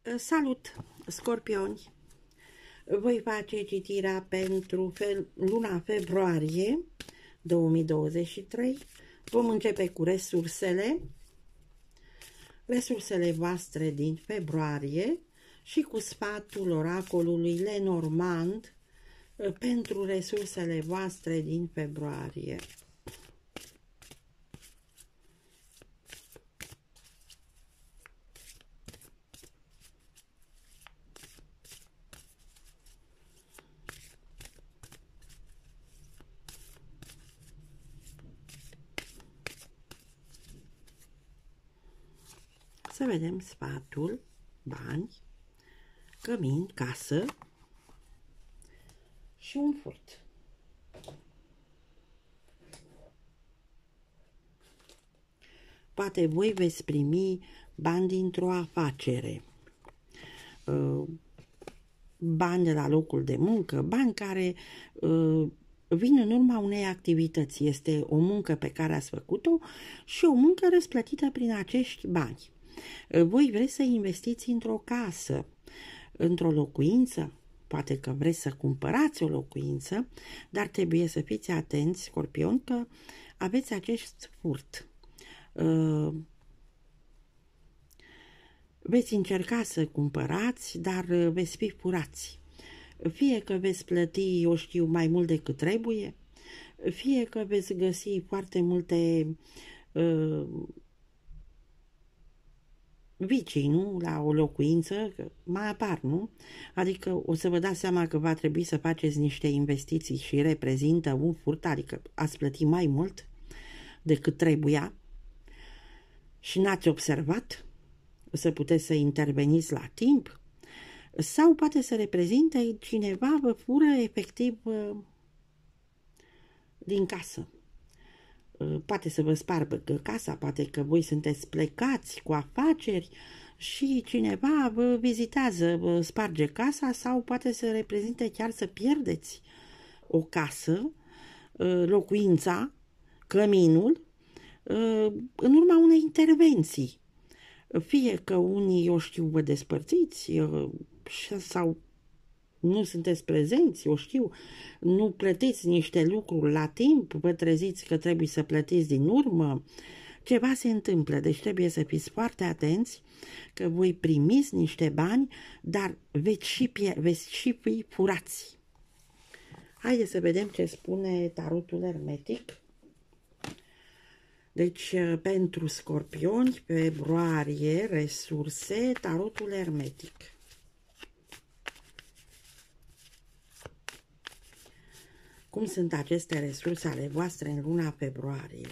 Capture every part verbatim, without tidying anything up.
Salut, scorpioni! Voi face citirea pentru fe luna februarie două mii douăzeci și trei. Vom începe cu resursele, resursele voastre din februarie și cu sfatul oracolului Lenormand pentru resursele voastre din februarie. Să vedem sfatul, bani, cămin, casă și un furt. Poate voi veți primi bani dintr-o afacere, bani de la locul de muncă, bani care vin în urma unei activități. Este o muncă pe care ați făcut-o și o muncă răsplătită prin acești bani. Voi vreți să investiți într-o casă, într-o locuință, poate că vreți să cumpărați o locuință, dar trebuie să fiți atenți, scorpion, că aveți acest furt. Veți încerca să cumpărați, dar veți fi furați. Fie că veți plăti, eu știu, mai mult decât trebuie, fie că veți găsi foarte multe uh, vicii, nu? La o locuință, mai apar, nu? Adică o să vă dați seama că va trebui să faceți niște investiții și reprezintă un furt, adică ați plătit mai mult decât trebuia și n-ați observat, să puteți să interveniți la timp, sau poate să reprezinte cineva vă fură efectiv din casă. Poate să vă spargă casa, poate că voi sunteți plecați cu afaceri și cineva vă vizitează, vă sparge casa, sau poate să reprezinte chiar să pierdeți o casă, locuința, căminul, în urma unei intervenții. Fie că unii, eu știu, vă despărțiți sau nu sunteți prezenți, eu știu, nu plătiți niște lucruri la timp, vă treziți că trebuie să plătiți din urmă, ceva se întâmplă, deci trebuie să fiți foarte atenți că voi primiți niște bani, dar veți și, veți și fi furați. Haideți să vedem ce spune tarotul hermetic. Deci, pentru scorpioni, februarie, resurse, tarotul hermetic. Cum sunt aceste resurse ale voastre în luna februarie?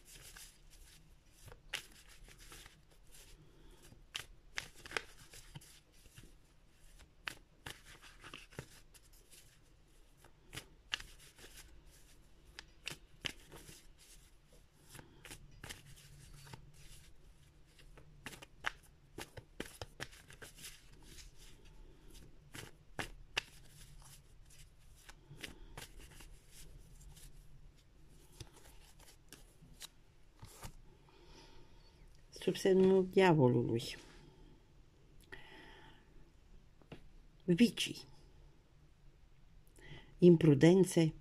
Sub semnul diavolului. Vicii. Imprudențe.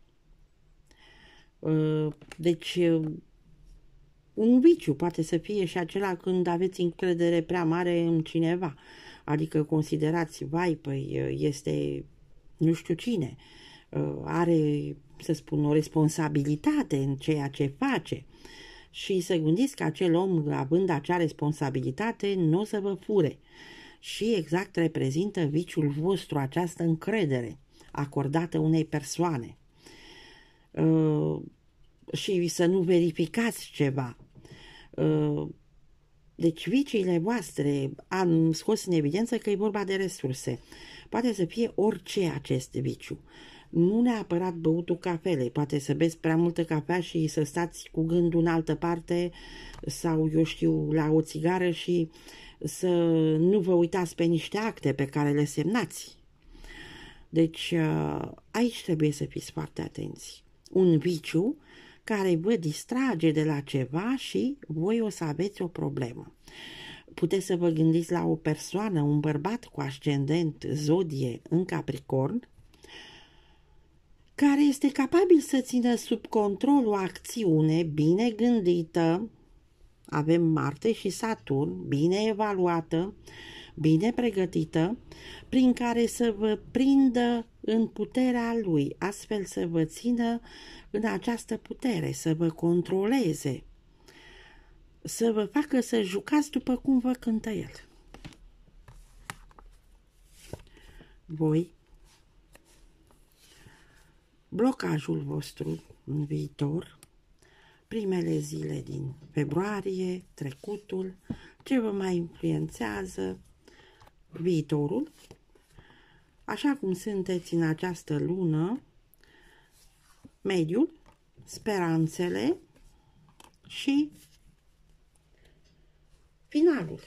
Deci, un viciu poate să fie și acela când aveți încredere prea mare în cineva. Adică considerați, vai, păi este nu știu cine, are, să spun, o responsabilitate în ceea ce face. Și să gândiți că acel om, având acea responsabilitate, nu o să vă fure. Și exact reprezintă viciul vostru, această încredere acordată unei persoane. Uh, și să nu verificați ceva. Uh, deci viciile voastre, am scos în evidență că e vorba de resurse. Poate să fie orice acest viciu. Nu neapărat băutul cafelei, poate să beți prea multă cafea și să stați cu gândul în altă parte sau, eu știu, la o țigară și să nu vă uitați pe niște acte pe care le semnați. Deci aici trebuie să fiți foarte atenți. Un viciu care vă distrage de la ceva și voi o să aveți o problemă. Puteți să vă gândiți la o persoană, un bărbat cu ascendent zodie în Capricorn, care este capabil să țină sub control o acțiune bine gândită, avem Marte și Saturn, bine evaluată, bine pregătită, prin care să vă prindă în puterea lui, astfel să vă țină în această putere, să vă controleze, să vă facă să jucați după cum vă cântă el. Voi, blocajul vostru în viitor, primele zile din februarie, trecutul, ce vă mai influențează viitorul, așa cum sunteți în această lună, mediul, speranțele și finalul.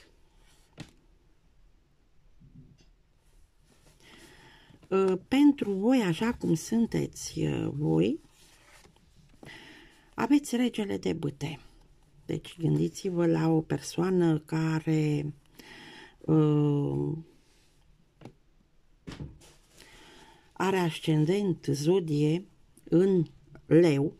Pentru voi, așa cum sunteți voi, aveți regele de bâte. Deci gândiți-vă la o persoană care uh, are ascendent zodie în leu.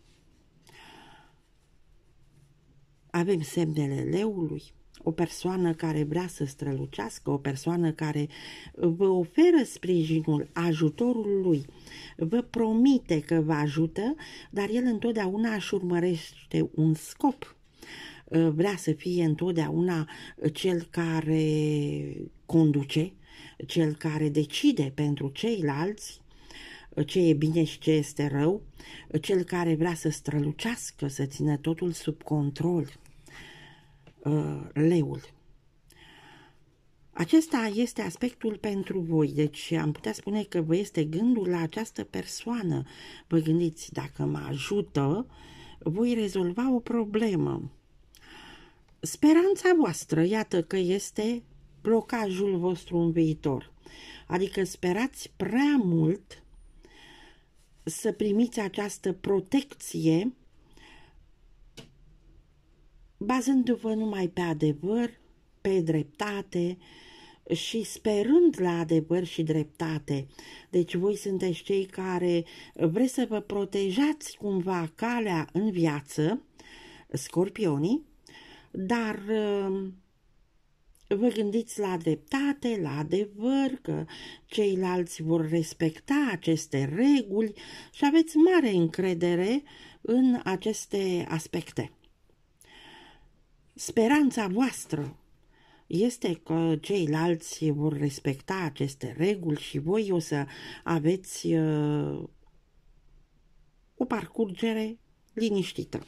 Avem semnele leului. O persoană care vrea să strălucească, o persoană care vă oferă sprijinul, ajutorul lui, vă promite că vă ajută, dar el întotdeauna își urmărește un scop. Vrea să fie întotdeauna cel care conduce, cel care decide pentru ceilalți ce e bine și ce este rău, cel care vrea să strălucească, să țină totul sub control. Leul. Acesta este aspectul pentru voi, deci am putea spune că vă este gândul la această persoană. Vă gândiți, dacă mă ajută, voi rezolva o problemă. Speranța voastră, iată că este blocajul vostru în viitor. Adică sperați prea mult să primiți această protecție bazându-vă numai pe adevăr, pe dreptate și sperând la adevăr și dreptate. Deci voi sunteți cei care vreți să vă protejați cumva calea în viață, scorpionii, dar vă gândiți la dreptate, la adevăr, că ceilalți vor respecta aceste reguli și aveți mare încredere în aceste aspecte. Speranța voastră este că ceilalți vor respecta aceste reguli și voi o să aveți uh, o parcurgere liniștită.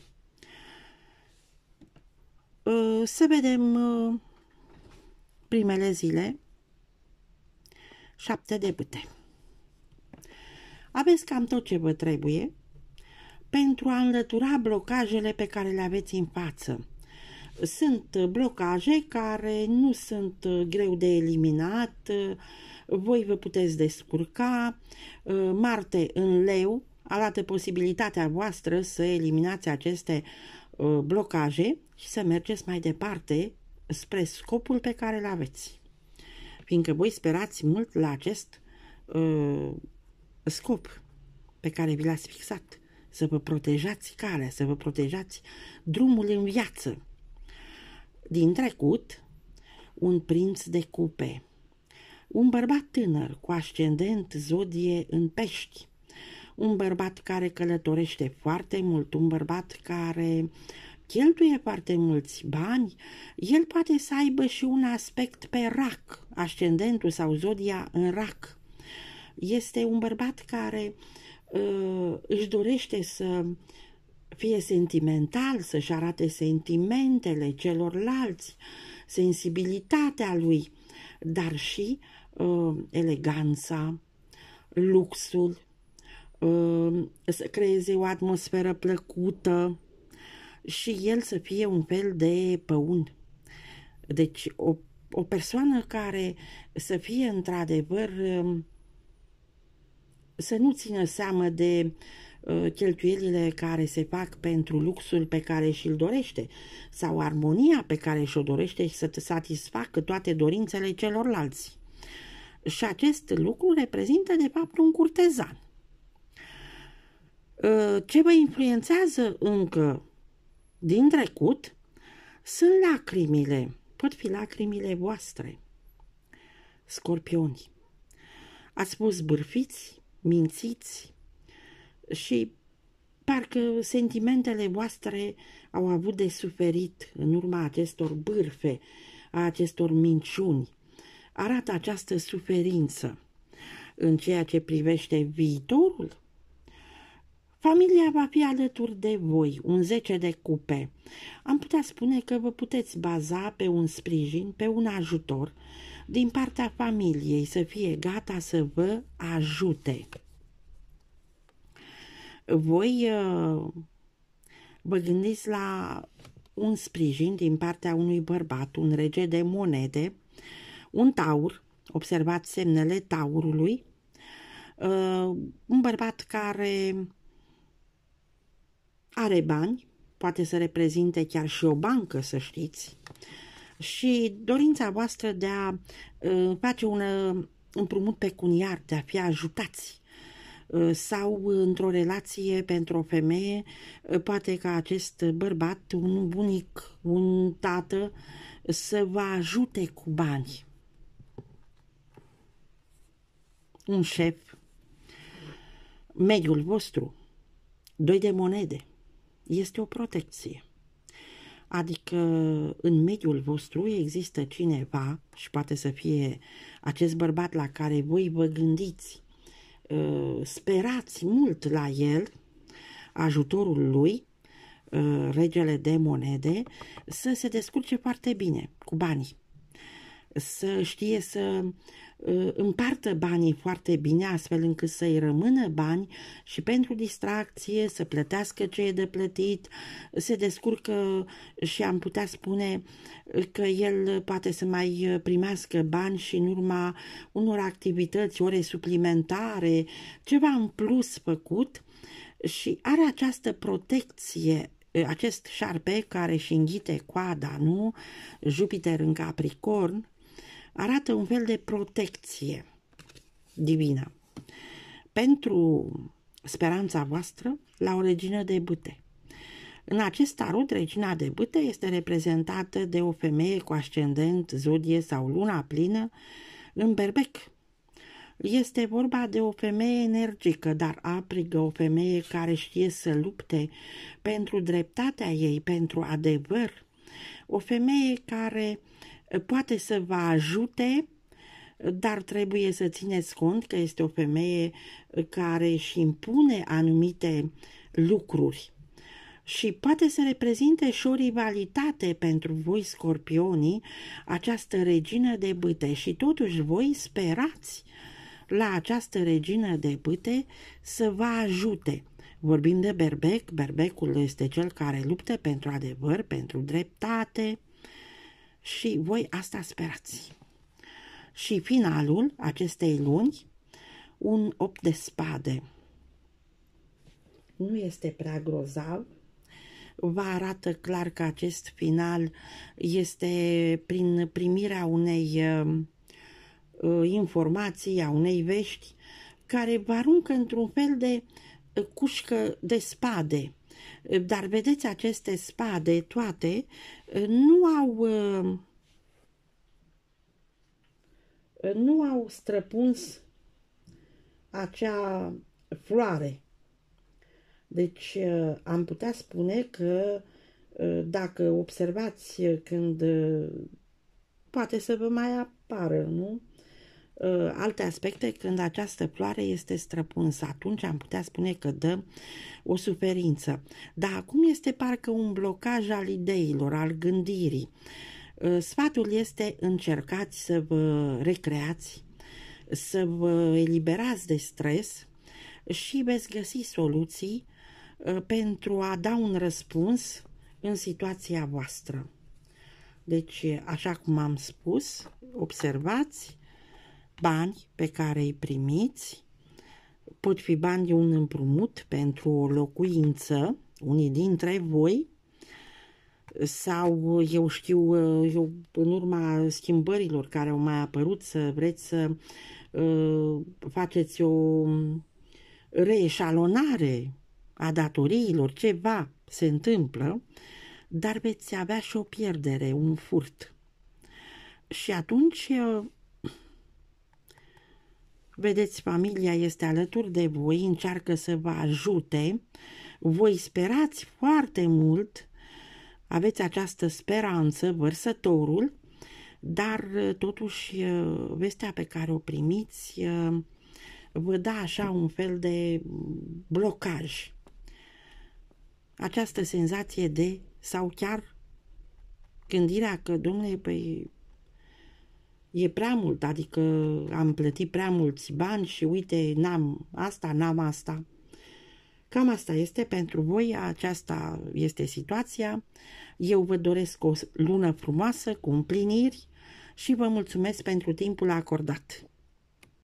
Uh, să vedem uh, primele zile, șapte de bâte. Aveți cam tot ce vă trebuie pentru a înlătura blocajele pe care le aveți în față. Sunt blocaje care nu sunt greu de eliminat, voi vă puteți descurca. Marte în leu arată posibilitatea voastră să eliminați aceste blocaje și să mergeți mai departe spre scopul pe care îl aveți. Fiindcă voi sperați mult la acest uh, scop pe care vi l-ați fixat, să vă protejați calea, să vă protejați drumul în viață. Din trecut, un prinț de cupe, un bărbat tânăr cu ascendent zodie în Pești, un bărbat care călătorește foarte mult, un bărbat care cheltuie foarte mulți bani, el poate să aibă și un aspect pe rac, ascendentul sau zodia în rac. Este un bărbat care uh, își dorește să fie sentimental, să-și arate sentimentele celorlalți, sensibilitatea lui, dar și uh, eleganța, luxul, uh, să creeze o atmosferă plăcută și el să fie un fel de păun. Deci o, o persoană care să fie într-adevăr, uh, să nu țină seamă de cheltuielile care se fac pentru luxul pe care și-l dorește sau armonia pe care și-o dorește și să satisfacă toate dorințele celorlalți. Și acest lucru reprezintă de fapt un curtezan. Ce vă influențează încă din trecut sunt lacrimile, pot fi lacrimile voastre, scorpioni. Ați fost bârfiți, mințiți și parcă sentimentele voastre au avut de suferit în urma acestor bârfe, a acestor minciuni. Arată această suferință în ceea ce privește viitorul. Familia va fi alături de voi, un zece de cupe. Am putea spune că vă puteți baza pe un sprijin, pe un ajutor din partea familiei, să fie gata să vă ajute. Voi uh, vă gândiți la un sprijin din partea unui bărbat, un rege de monede, un taur, observați semnele taurului, uh, un bărbat care are bani, poate să reprezinte chiar și o bancă, să știți, și dorința voastră de a uh, face un uh, împrumut pecuniar, de a fi ajutați, uh, sau într-o relație pentru o femeie, uh, poate ca acest bărbat, un bunic, un tată, să vă ajute cu bani. Un șef, mediul vostru, doi de monede, este o protecție. Adică în mediul vostru există cineva, și poate să fie acest bărbat la care voi vă gândiți, sperați mult la el, ajutorul lui, regele de monede, să se descurce foarte bine cu banii, să știe să împartă banii foarte bine, astfel încât să-i rămână bani și pentru distracție, să plătească ce e de plătit, se descurcă și am putea spune că el poate să mai primească bani și în urma unor activități, ore suplimentare, ceva în plus făcut, și are această protecție, acest șarpe care își înghite coada, nu? Jupiter în Capricorn, arată un fel de protecție divină pentru speranța voastră la o regină de bâte. În acest tarot, regina de bâte este reprezentată de o femeie cu ascendent, zodie sau luna plină în Berbec. Este vorba de o femeie energică, dar aprigă, o femeie care știe să lupte pentru dreptatea ei, pentru adevăr, o femeie care poate să vă ajute, dar trebuie să țineți cont că este o femeie care își impune anumite lucruri și poate să reprezinte și o rivalitate pentru voi, scorpionii, această regină de bâte, și totuși voi sperați la această regină de bâte să vă ajute. Vorbim de Berbec, Berbecul este cel care luptă pentru adevăr, pentru dreptate, și voi asta sperați. Și finalul acestei luni, un opt de spade. Nu este prea grozav, vă arată clar că acest final este prin primirea unei uh, informații, a unei vești, care vă aruncă într-un fel de uh, cușcă de spade. Dar vedeți, aceste spade toate nu au nu au străpuns acea floare. Deci am putea spune că dacă observați când poate să vă mai apară, nu? Alte aspecte, când această floare este străpunsă, atunci am putea spune că dă o suferință. Dar acum este parcă un blocaj al ideilor, al gândirii. Sfatul este: încercați să vă recreați, să vă eliberați de stres și veți găsi soluții pentru a da un răspuns în situația voastră. Deci, așa cum am spus, observați bani pe care îi primiți, pot fi bani de un împrumut pentru o locuință, unii dintre voi, sau eu știu, eu, în urma schimbărilor care au mai apărut, să vreți să uh, faceți o reeșalonare a datoriilor, ceva se întâmplă, dar veți avea și o pierdere, un furt. Și atunci, vedeți, familia este alături de voi, încearcă să vă ajute, voi sperați foarte mult, aveți această speranță, vărsătorul, dar totuși vestea pe care o primiți vă dă așa un fel de blocaj. Această senzație de, sau chiar gândirea că, domnule, păi, e prea mult, adică am plătit prea mulți bani și uite, n-am asta, n-am asta. Cam asta este pentru voi, aceasta este situația. Eu vă doresc o lună frumoasă, cu împliniri și vă mulțumesc pentru timpul acordat.